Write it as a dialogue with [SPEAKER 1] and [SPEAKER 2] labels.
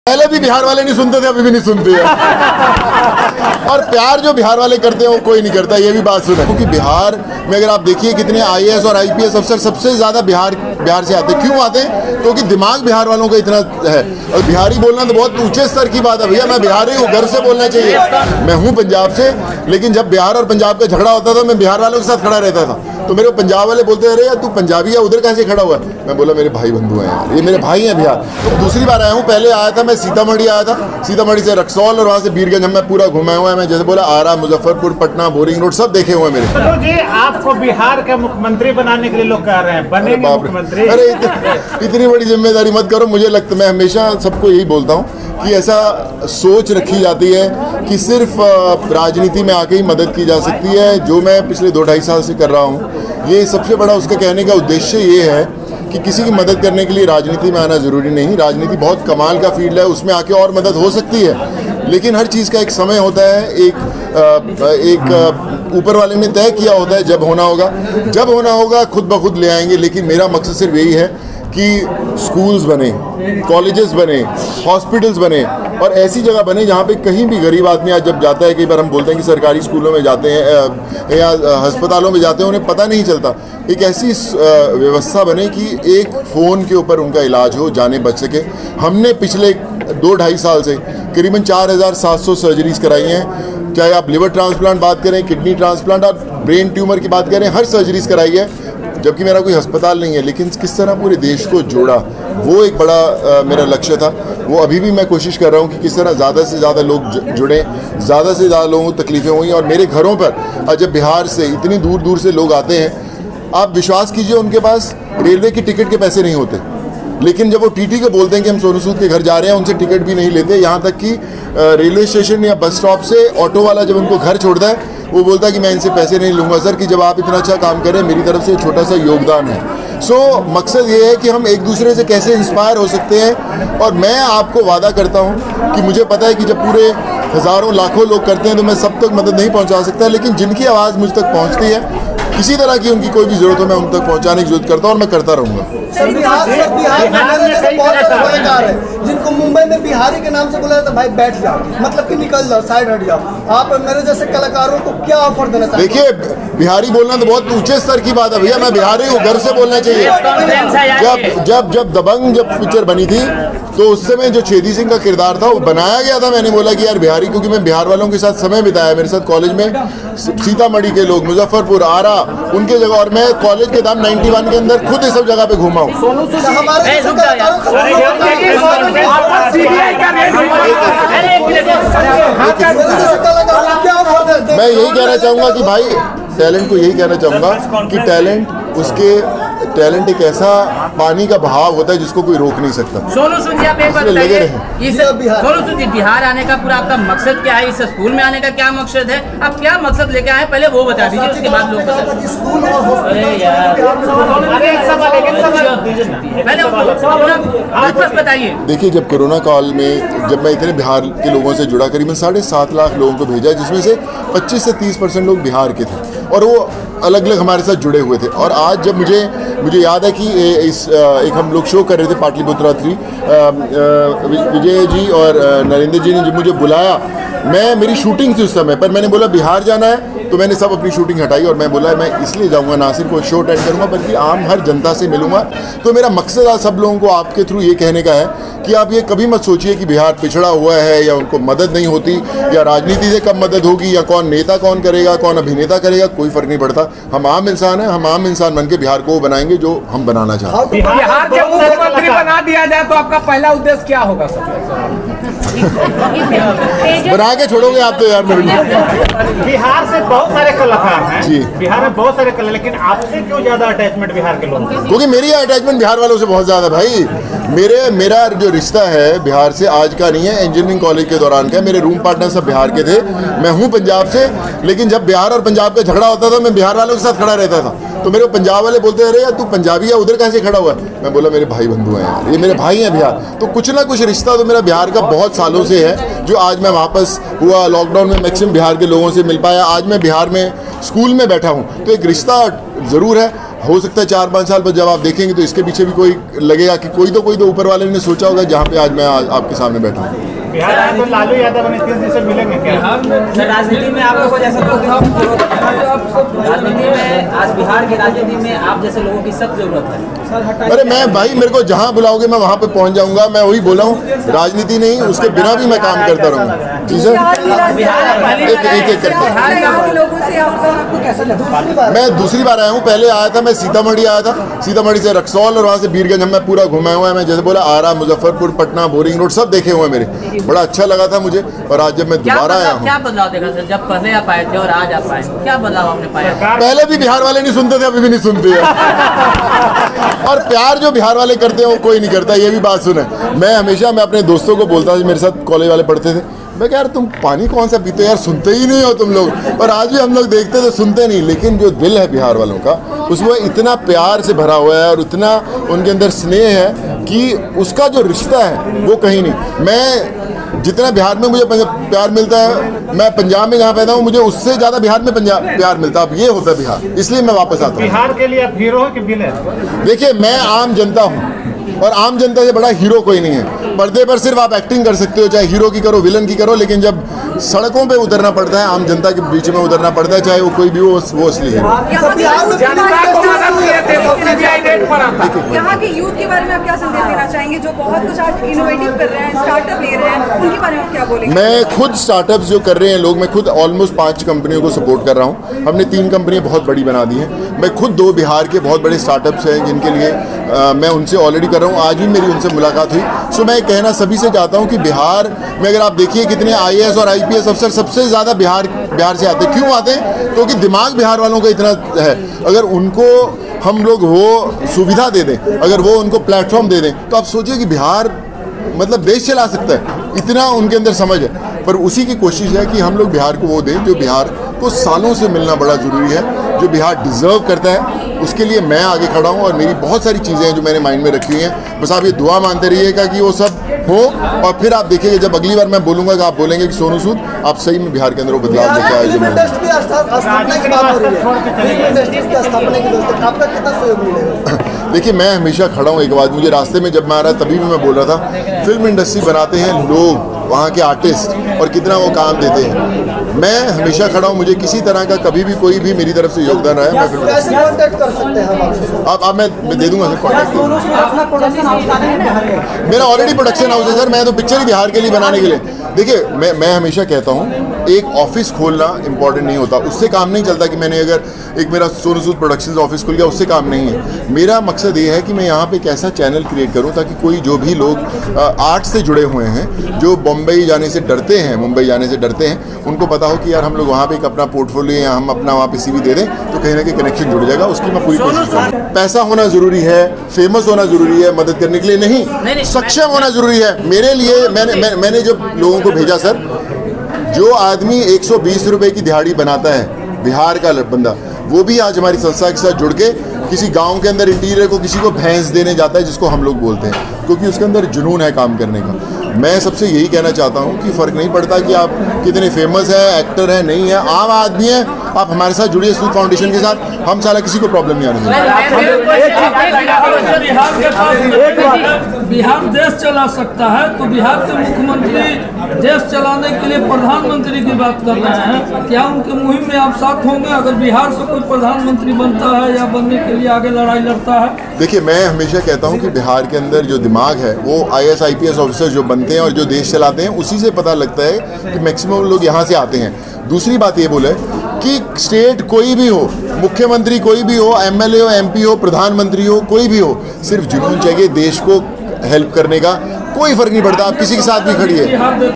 [SPEAKER 1] पहले भी बिहार वाले नहीं सुनते थे, अभी भी नहीं सुनते हैं। और प्यार जो बिहार वाले करते हैं वो कोई नहीं करता, ये भी बात सुने। क्योंकि बिहार में अगर आप देखिए कितने IAS और IPS अफसर सबसे ज़्यादा बिहार से आते हैं। क्यों आते हैं? क्योंकि दिमाग बिहार वालों का इतना है। और बिहारी बोलना तो बहुत ऊंचे स्तर की बात है भैया। मैं बिहारी हूँ, गर्व से बोलना चाहिए। मैं हूँ पंजाब से, लेकिन जब बिहार और पंजाब का झगड़ा होता था मैं बिहार वालों के साथ खड़ा रहता था। तो मेरे पंजाब वाले बोलते अरे यार तू पंजाबी है, उधर कैसे खड़ा हुआ है? मैं बोला मेरे भाई बंधु हैं यार, ये मेरे भाई हैं बिहार। तो दूसरी बार आया हूँ, पहले आया था मैं सीतामढ़ी आया था, सीतामढ़ी से रक्सौल और वहाँ से बीरगंज। हम मैं पूरा घुमाया हुआ है। मैं जैसे बोला आरा, मुजफ्फरपुर, पटना, बोरिंग रोड सब देखे हुए हैं मेरे।
[SPEAKER 2] तो जी आपको बिहार का मुख्यमंत्री बनाने के लिए लोग कह रहे हैं, बनेंगे मुख्यमंत्री।
[SPEAKER 1] अरे इतनी बड़ी जिम्मेदारी मत करो, मुझे लगता मैं हमेशा सबको यही बोलता हूँ कि ऐसा सोच रखी जाती है कि सिर्फ राजनीति में आके ही मदद की जा सकती है। जो मैं पिछले 2-2.5 साल से कर रहा हूँ, ये सबसे बड़ा उसका कहने का उद्देश्य ये है कि किसी की मदद करने के लिए राजनीति में आना ज़रूरी नहीं। राजनीति बहुत कमाल का फील्ड है, उसमें आके और मदद हो सकती है, लेकिन हर चीज़ का एक समय होता है। एक ऊपर वाले ने तय किया होता है जब होना होगा, जब होना होगा खुद ब खुद ले आएंगे। लेकिन मेरा मकसद सिर्फ यही है कि स्कूल्स बने, कॉलेजेस बने, हॉस्पिटल्स बने और ऐसी जगह बने जहाँ पे कहीं भी गरीब आदमी आज जब जाता है, कई बार हम बोलते हैं कि सरकारी स्कूलों में जाते हैं या अस्पतालों में जाते हैं, उन्हें पता नहीं चलता। एक ऐसी व्यवस्था बने कि एक फ़ोन के ऊपर उनका इलाज हो, जाने बच सके। हमने पिछले 2-2.5 साल से करीबन 4700 सर्जरीज़ कराई हैं। चाहे आप लिवर ट्रांसप्लांट बात करें, किडनी ट्रांसप्लांट और ब्रेन ट्यूमर की बात करें, हर सर्जरीज़ कराई है। जबकि मेरा कोई अस्पताल नहीं है, लेकिन किस तरह पूरे देश को जोड़ा, वो एक बड़ा मेरा लक्ष्य था। वो अभी भी मैं कोशिश कर रहा हूँ कि किस तरह ज़्यादा से ज़्यादा लोग जुड़ें, ज़्यादा से ज़्यादा लोगों को तकलीफ़ें हुई। और मेरे घरों पर जब बिहार से इतनी दूर दूर से लोग आते हैं, आप विश्वास कीजिए उनके पास रेलवे की टिकट के पैसे नहीं होते, लेकिन जब वो टीटी को बोलते हैं कि हम सोनू सूद के घर जा रहे हैं, उनसे टिकट भी नहीं लेते। यहाँ तक कि रेलवे स्टेशन या बस स्टॉप से ऑटो वाला जब उनको घर छोड़ता है, वो बोलता है कि मैं इनसे पैसे नहीं लूँगा सर, कि जब आप इतना अच्छा काम करें मेरी तरफ से छोटा सा योगदान है। मकसद ये है कि हम एक दूसरे से कैसे इंस्पायर हो सकते हैं। और मैं आपको वादा करता हूँ कि मुझे पता है कि जब पूरे हज़ारों लाखों लोग करते हैं तो मैं सब तक मदद नहीं पहुँचा सकता, लेकिन जिनकी आवाज़ मुझ तक पहुँचती है, किसी तरह की उनकी कोई भी जरूरत हो, मैं उन तक पहुंचाने की जरूरत करता हूं और मैं करता रहूंगा।
[SPEAKER 3] जिनको मुंबई में बिहारी के नाम से बोला जाता, भाई बैठ जाओ, मतलब कि निकल जाओ, साइड हट जाओ। आप मेरे जैसे कलाकारों को क्या ऑफर देना चाहते हैं?
[SPEAKER 1] देखिए, बिहारी बोलना तो बहुत ऊंचे स्तर की बात है भैया। मैं बिहारी हूँ, गर्व से बोलना चाहिए। जब दबंग पिक्चर बनी थी तो उस समय जो छेदी सिंह का किरदार था वो बनाया गया था। मैंने बोला कि यार बिहारी, क्योंकि मैं बिहार वालों के साथ समय बिताया, मेरे साथ कॉलेज में सीतामढ़ी के लोग, मुजफ्फरपुर, आरा, उनके जगह, और मैं कॉलेज के दाम 91 के अंदर खुद इस सब जगह पे घूमा हूँ। मैं यही कहना चाहूँगा कि भाई टैलेंट को यही कहना चाहूँगा कि टैलेंट एक ऐसा पानी का बहाव होता है जिसको कोई रोक नहीं सकता।
[SPEAKER 4] सोनू सूद जी, आप एक बात बताइए, सोनू सूद जी बिहार आने का पूरा आपका मकसद क्या है? इस स्कूल में आने का क्या मकसद है? आप क्या मकसद लेके आए, पहले वो बता दीजिए, उसके बाद लोग बताइए।
[SPEAKER 1] देखिए, जब कोरोना काल में जब मैं इतने बिहार के लोगों से जुड़ा, करीबन 7.5 लाख लोगों को भेजा, जिसमें से 25 से 30% लोग बिहार के थे और वो अलग अलग हमारे साथ जुड़े हुए थे। और आज जब मुझे याद है कि एक हम लोग शो कर रहे थे पाटलिपुत्रा 3, विजय जी और नरेंद्र जी ने जब मुझे बुलाया, मेरी शूटिंग थी उस समय पर, मैंने बोला बिहार जाना है, तो मैंने सब अपनी शूटिंग हटाई और मैं बोला मैं इसलिए जाऊंगा, ना सिर्फ कोई शो अटेंड करूंगा बल्कि आम हर जनता से मिलूंगा। तो मेरा मकसद आज सब लोगों को आपके थ्रू ये कहने का है कि आप ये कभी मत सोचिए कि बिहार पिछड़ा हुआ है या उनको मदद नहीं होती या राजनीति से कम मदद होगी या कौन नेता कौन करेगा, कौन अभिनेता करेगा, कोई फर्क नहीं पड़ता। हम आम इंसान हैं, हम आम इंसान बन के बिहार को बनाएंगे जो हम बनाना चाहते हैं।
[SPEAKER 5] बिहार के मुख्यमंत्री बना दिया जाए तो आपका पहला उद्देश्य क्या होगा?
[SPEAKER 1] बना के छोड़ोगे आप तो यार।
[SPEAKER 2] बिहार से बहुत सारे कलाकार हैं
[SPEAKER 1] जी,
[SPEAKER 2] बिहार में बहुत सारे कलाकार, लेकिन आपसे क्यों ज्यादा अटैचमेंट बिहार के लोगों को?
[SPEAKER 1] क्योंकि मेरी अटैचमेंट बिहार वालों से बहुत ज्यादा भाई। मेरा जो रिश्ता है बिहार से आज का नहीं है, इंजीनियरिंग कॉलेज के दौरान का। मेरे रूम पार्टनर सब बिहार के थे, मैं हूँ पंजाब से, लेकिन जब बिहार और पंजाब का झगड़ा होता था मैं बिहार वालों के साथ खड़ा रहता था। तो मेरे पंजाब वाले बोलते अरे यार तू पंजाबी है, उधर कैसे खड़ा हुआ है? मैं बोला मेरे भाई बंधु हैं यार, ये मेरे भाई हैं बिहार। तो कुछ ना कुछ रिश्ता तो मेरा बिहार का बहुत सालों से है, जो आज मैं वापस हुआ लॉकडाउन में मैक्सिमम बिहार के लोगों से मिल पाया। आज मैं बिहार में स्कूल में बैठा हूँ, तो एक रिश्ता ज़रूर है। हो सकता है 4-5 साल बाद जब आप देखेंगे तो इसके पीछे भी कोई लगेगा कि कोई तो ऊपर वाले ने सोचा होगा जहाँ पे आज मैं आपके सामने बैठा हूँ।
[SPEAKER 2] बिहार आए तो लालू यादव 29 दिन से मिलेंगे क्या?
[SPEAKER 6] राजनीति में आप लोगों जैसे राजनीति में आज बिहार की राजनीति में आप जैसे लोगों की सख्त जरूरत है।
[SPEAKER 1] अरे मैं भाई, मेरे को जहाँ बुलाओगे मैं वहाँ पे पहुँच जाऊँगा। मैं वही बोला हूँ, राजनीति नहीं, उसके बिना भी मैं काम करता रहूँगा। जी सर, एक करके मैं दूसरी बार आया हूँ। पहले आया था, मैं सीतामढ़ी आया था, सीतामढ़ी से रक्सौल और वहाँ से बीरगंज हम मैं पूरा घुमाया हुआ है। मैं जैसे बोला आरा, मुजफ्फरपुर, पटना, बोरिंग रोड सब देखे हुए हैं मेरे। बड़ा अच्छा लगा था मुझे। और आज जब मैं दोबारा आया हूँ,
[SPEAKER 4] क्या बदलाव देखा सर? जब पहले आप आए थे और आज आप आए, क्या बदलाव आपने पाया?
[SPEAKER 1] पहले भी बिहार वाले नहीं सुनते थे, अभी भी नहीं सुनते हैं। और प्यार जो बिहार वाले करते हैं वो कोई नहीं करता, ये भी बात सुने। मैं हमेशा अपने दोस्तों को बोलता था, मेरे साथ कॉलेज वाले पढ़ते थे, मैं यार तुम पानी कौन सा पीते हो यार, सुनते ही नहीं हो तुम लोग। और आज भी हम लोग देखते तो सुनते नहीं, लेकिन जो दिल है बिहार वालों का उसमें इतना प्यार से भरा हुआ है और इतना उनके अंदर स्नेह है कि उसका जो रिश्ता है वो कहीं नहीं। मैं जितना बिहार में मुझे प्यार मिलता है, मैं पंजाब में जहाँ पैदा हूँ, मुझे उससे ज़्यादा बिहार में प्यार मिलता है। अब ये होता है बिहार, इसलिए मैं वापस आता हूँ।
[SPEAKER 2] बिहार के लिए आप हीरो हो कि विलेन?
[SPEAKER 1] देखिए, मैं आम जनता हूँ और आम जनता से बड़ा हीरो कोई नहीं है। पर्दे पर सिर्फ आप एक्टिंग कर सकते हो, चाहे हीरो की करो, विलन की करो, लेकिन जब सड़कों पे उतरना पड़ता है, आम जनता के बीच में उतरना पड़ता है, चाहे वो कोई भी हो, वो असली हीरो।
[SPEAKER 7] यहाँ के यूथ के बारे में आप क्या संदेश देना चाहेंगे, जो बहुत कुछ आज इनोवेटिव कर रहे हैं, स्टार्टअप ले रहे हैं, उनके बारे में आप क्या बोलेंगे? मैं
[SPEAKER 1] खुद स्टार्टअप्स जो कर रहे हैं लोग, मैं खुद ऑलमोस्ट 5 कंपनियों को सपोर्ट कर रहा हूँ। हमने 3 कंपनियाँ बहुत बड़ी बना दी हैं। मैं खुद 2 बिहार के बहुत बड़े स्टार्टअप्स हैं जिनके लिए मैं उनसे ऑलरेडी कर रहा हूँ। आज भी मेरी उनसे मुलाकात हुई। सो मैं कहना सभी से चाहता हूँ कि बिहार में अगर आप देखिए कितने IAS और IPS अफसर सबसे ज़्यादा बिहार से आते हैं। क्यों आते हैं? क्योंकि दिमाग बिहार वालों का इतना है। अगर उनको हम लोग वो सुविधा दे दें, अगर वो उनको प्लेटफॉर्म दे दें, तो आप सोचिए कि बिहार मतलब देश चला सकता है। इतना उनके अंदर समझ है। पर उसी की कोशिश है कि हम लोग बिहार को वो दें जो बिहार को सालों से मिलना बड़ा ज़रूरी है, जो बिहार डिज़र्व करता है। उसके लिए मैं आगे खड़ा हूँ और मेरी बहुत सारी चीज़ें हैं जो मैंने माइंड में रखी हुई हैं। बस आप ये दुआ मानते रहिएगा कि वो सब हो, और फिर आप देखिएगा जब अगली बार मैं बोलूँगा कि आप बोलेंगे कि सोनू सूद आप सही में बिहार के अंदर वो बदलाव लेके आए। देखिए, मैं हमेशा खड़ा हूँ। एक बात मुझे रास्ते में जब मैं आ रहा तभी भी मैं बोल रहा था, फिल्म इंडस्ट्री बनाते हैं लोग, वहाँ के आर्टिस्ट, और कितना वो काम देते हैं। मैं हमेशा खड़ा हूँ। मुझे किसी तरह का कभी भी कोई भी मेरी तरफ से योगदान रहा है, मैं फिल्म
[SPEAKER 3] कैसे कांटेक्ट कर सकते हैं
[SPEAKER 1] आप मैं दे दूंगा सर कॉन्टैक्ट। मेरा ऑलरेडी प्रोडक्शन हाउस है सर। मैं तो पिक्चर ही बिहार के लिए बनाने के लिए। देखिए, मैं हमेशा कहता हूँ एक ऑफिस खोलना इंपॉर्टेंट नहीं होता, उससे काम नहीं चलता कि मैंने अगर एक मेरा सोनू सूद प्रोडक्शंस ऑफिस खुल गया, उससे काम नहीं है। मेरा मकसद ये है कि मैं यहाँ पे एक ऐसा चैनल क्रिएट करूँ ताकि कोई जो भी लोग आर्ट से जुड़े हुए हैं, जो मुंबई जाने से डरते हैं, उनको पता हो कि यार हम लोग वहाँ पे एक अपना पोर्टफोलियो या हम अपना वहाँ पे CV दे दें तो कहीं ना कहीं कनेक्शन जुड़ जाएगा। उसकी मैं पूरी कोशिश करूँ। पैसा होना ज़रूरी है, फेमस होना ज़रूरी है मदद करने के लिए, नहीं सक्षम होना ज़रूरी है। मेरे लिए मैंने जब लोगों को भेजा सर, जो आदमी 120 रुपये की दिहाड़ी बनाता है, बिहार का बंदा, वो भी आज हमारी संस्था के साथ जुड़ के किसी गांव के अंदर इंटीरियर को किसी को भैंस देने जाता है, जिसको हम लोग बोलते हैं, क्योंकि उसके अंदर जुनून है काम करने का। मैं सबसे यही कहना चाहता हूँ कि फ़र्क नहीं पड़ता कि आप कितने फेमस है, एक्टर है, नहीं है, आम आदमी है, आप हमारे साथ जुड़िए सूद फाउंडेशन के साथ। हम साला किसी को प्रॉब्लम नहीं आने
[SPEAKER 8] देंगे। बिहार देश चला सकता है, तो बिहार के मुख्यमंत्री देश चलाने के लिए प्रधानमंत्री की बात कर रहे हैं। क्या उनके मुहिम में आप साथ होंगे अगर बिहार से कोई प्रधानमंत्री बनता है या बनने के लिए आगे लड़ाई लड़ता है?
[SPEAKER 1] देखिए, मैं हमेशा कहता हूँ कि बिहार के अंदर जो दिमाग है वो IAS IPS ऑफिसर जो बनते हैं और जो देश चलाते हैं, उसी से पता लगता है कि मैक्सिमम लोग यहाँ से आते हैं। दूसरी बात ये बोले कि स्टेट कोई भी हो, मुख्यमंत्री कोई भी हो, MLA हो, MP हो, प्रधानमंत्री हो, कोई भी हो, सिर्फ जुनून चाहिए देश को हेल्प करने का। कोई फर्क नहीं पड़ता, आप किसी के साथ भी खड़िए।